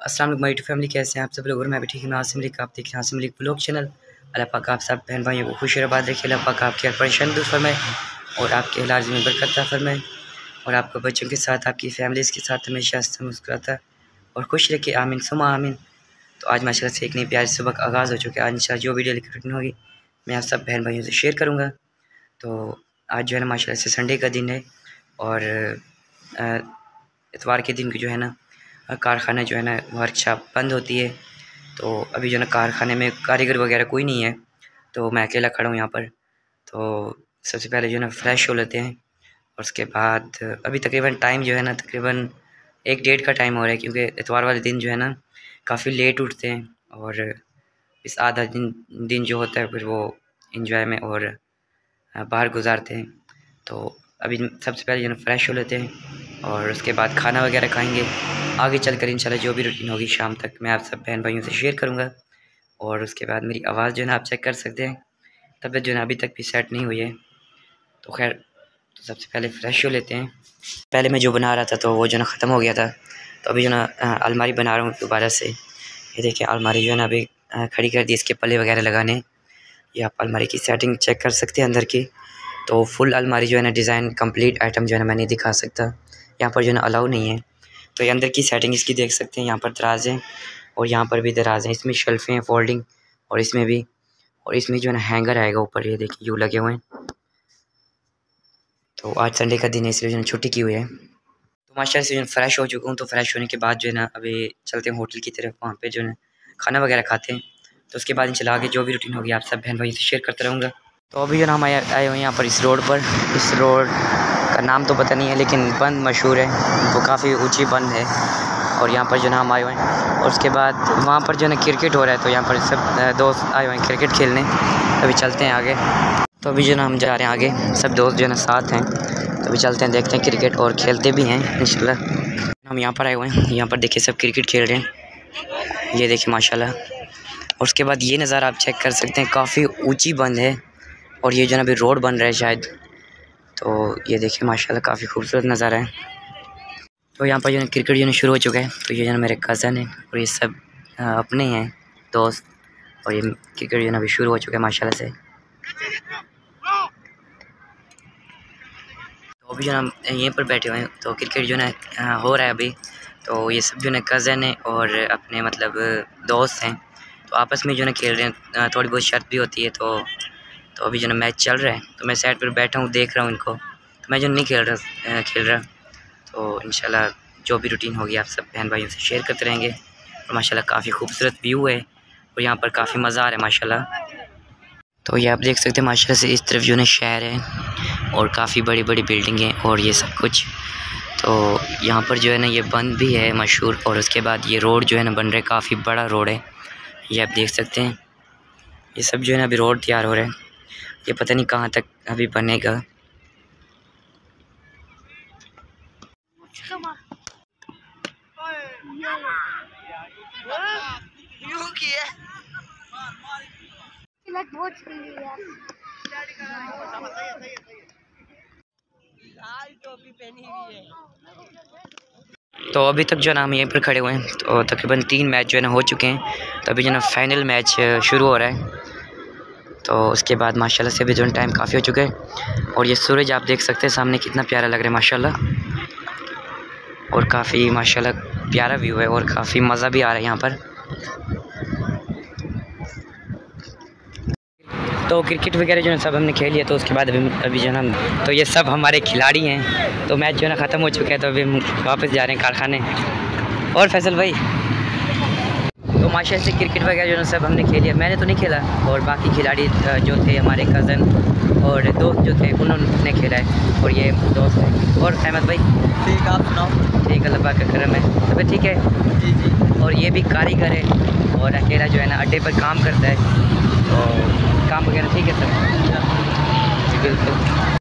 अस्सलाम वालेकुम my YouTube family, कैसे हैं आप सब लोग। और मैं भी ठीक हूँ। आसिम मलिक, आप देख रहे हैं आसिम मलिक ब्लॉग चैनल। अल्लाह पाक आप सब बहन भाइयों को खुश आबाद रखे। अल्लाह पाक आपके हर परेशानी दूर फरमाए और आपके इलाज में बरकत अता फरमाए और आपको बच्चों के साथ, आपकी फैमिलीज़ के साथ हमेशा मुस्कुराता और खुश रखे। आमीन सुमा आमीन। तो आज माशाल्लाह से एक नई प्यारी सुबह का आगाज़ हो चुका है। आज इंशाल्लाह जो वीडियो रिकॉर्डिंग होगी मैं आप सब बहन भाइयों से शेयर करूँगा। तो आज जो है ना माशाल्लाह से संडे का दिन है और इतवार के दिन की जो है ना कारखाना जो है ना वर्कशॉप बंद होती है। तो अभी जो है ना कारखाने में कारीगर वगैरह कोई नहीं है, तो मैं अकेला खड़ा हूँ यहाँ पर। तो सबसे पहले जो है ना फ्रेश हो लेते हैं और उसके बाद अभी तकरीबन टाइम जो है ना तकरीबन 1-1:30 का टाइम हो रहा है, क्योंकि इतवार वाले दिन जो है ना काफ़ी लेट उठते हैं और इस आधा दिन जो होता है फिर वो इंजॉय में और बाहर गुजारते हैं। तो अभी सबसे पहले जो है ना फ्रेश हो लेते हैं और उसके बाद खाना वगैरह खाएंगे। आगे चलकर इंशाल्लाह जो भी रूटीन होगी शाम तक मैं आप सब बहन भाइयों से शेयर करूँगा। और उसके बाद मेरी आवाज़ जो है ना आप चेक कर सकते हैं, तबीयत जो है ना अभी तक भी सेट नहीं हुई है। तो खैर तो सबसे पहले फ़्रेश हो लेते हैं। पहले मैं जो बना रहा था तो वो जो ना ख़त्म हो गया था, तो अभी जो ना अलमारी बना रहा हूँ दोबारा से। ये देखिए अलमारी जो है ना अभी खड़ी कर दी, इसके पल्ले वगैरह लगाने। ये आप अलमारी की सेटिंग चेक कर सकते हैं अंदर की। तो फुल अलमारी जो है ना डिज़ाइन कंप्लीट आइटम जो है ना मैं नहीं दिखा सकता, यहाँ पर जो है ना अलाउ नहीं है। तो ये अंदर की सेटिंग इसकी देख सकते हैं। यहाँ पर दराज़ हैं और यहाँ पर भी दराज़ हैं, इसमें शेल्फ़ें हैं फोल्डिंग और इसमें भी, और इसमें जो है ना हैंगर आएगा ऊपर। ये देखिए यूँ लगे हुए हैं। तो आज संडे का दिन है इसलिए जो है छुट्टी की हुई है। तो माशाल्लाह से जो फ्रेश हो चुका हूँ। तो फ्रेश होने के बाद जो है ना अभी चलते हैं होटल की तरफ, वहाँ पे जो है खाना वगैरह खाते हैं। तो उसके बाद इंशाल्लाह आगे जो भी रूटीन होगी आप सब बहन भाई से शेयर करते रहूँगा। तो अभी जो है ना हम आए हुए हैं यहाँ पर इस रोड पर। इस रोड का नाम तो पता नहीं है लेकिन बंद मशहूर है, वो काफ़ी ऊँची बंद है और यहाँ पर जो ना हम आए हुए हैं। और उसके बाद वहाँ पर जो है ना क्रिकेट हो रहा है, तो यहाँ पर सब दोस्त आए हुए हैं क्रिकेट खेलने। अभी चलते हैं आगे। तो अभी जो ना हम जा रहे हैं आगे, सब दोस्त जो है ना साथ हैं। तो अभी चलते हैं, देखते हैं क्रिकेट और खेलते भी हैं इंशाल्लाह। हम यहाँ पर आए हुए हैं, यहाँ पर देखिए सब क्रिकेट खेल रहे हैं। ये देखिए माशाल्लाह। और उसके बाद ये नज़ारा आप चेक कर सकते हैं, काफ़ी ऊँची बंद है और ये जो है ना अभी रोड बन रहा है शायद। तो ये देखिए माशाल्लाह काफ़ी खूबसूरत नज़ारा है। तो यहाँ पर जो है क्रिकेट जो है शुरू हो चुका है। तो ये जो है मेरे कज़न है और ये सब अपने हैं दोस्त, और ये क्रिकेट जो है अभी शुरू हो चुका है माशाल्लाह से। तो अभी जो है हम यहीं पर बैठे हुए हैं, तो क्रिकेट जो है हो रहा है अभी। तो ये सब जो है कज़न है और अपने मतलब दोस्त हैं, तो आपस में जो है खेल रहे हैं। थोड़ी बहुत शर्त भी होती है। तो अभी जो है मैच चल रहा है, तो मैं साइड पर बैठा हूँ देख रहा हूँ इनको। तो मैं जो नहीं खेल रहा। तो इंशाल्लाह जो भी रूटीन होगी आप सब बहन भाइयों से शेयर करते रहेंगे। और माशाल्लाह काफ़ी खूबसूरत व्यू है और यहाँ पर काफ़ी मज़ा आ रहा है माशाल्लाह। तो ये आप देख सकते हैं माशाल्लाह से इस तरफ जो है शहर है और काफ़ी बड़ी बड़ी बिल्डिंगें और ये सब कुछ। तो यहाँ पर जो है ना ये बंद भी है मशहूर। और उसके बाद ये रोड जो है ना बन रहा है, काफ़ी बड़ा रोड है। ये आप देख सकते हैं, ये सब जो है ना अभी रोड तैयार हो रहा है। ये पता नहीं कहाँ तक अभी बनेगा। तो अभी तक जो है ना हम यहीं पर खड़े हुए हैं। तो तकरीबन 3 मैच जो है ना हो चुके हैं। तो अभी जो है ना फाइनल मैच शुरू हो रहा है। तो उसके बाद माशाल्लाह से अभी जो टाइम काफ़ी हो चुका है और ये सूरज आप देख सकते हैं सामने कितना प्यारा लग रहा है माशाल्लाह। और काफ़ी माशाल्लाह प्यारा व्यू है और काफ़ी मज़ा भी आ रहा है यहाँ पर। तो क्रिकेट वगैरह जो है सब हमने खेल लिया। तो उसके बाद अभी जो है ना तो ये सब हमारे खिलाड़ी हैं। तो मैच जो है ना ख़त्म हो चुका है, तो अभी हम वापस जा रहे हैं कारखाने। और फैसल भाई, तो माशाल्लाह से क्रिकेट वगैरह जो है सब हमने खेल लिया। मैंने तो नहीं खेला और बाकी खिलाड़ी जो थे हमारे कज़न और दोस्त जो थे उन्होंने खेला है। और ये दोस्त है। और अहमद भाई ठीक, आप सुनाओ। ठीक, अल्लाह पाक का करम है। तबीयत ठीक है? जी जी। और ये भी कारीगर है और अकेला जो है ना अड्डे पर काम करता है। तो काम वगैरह ठीक है सर? जी बिल्कुल।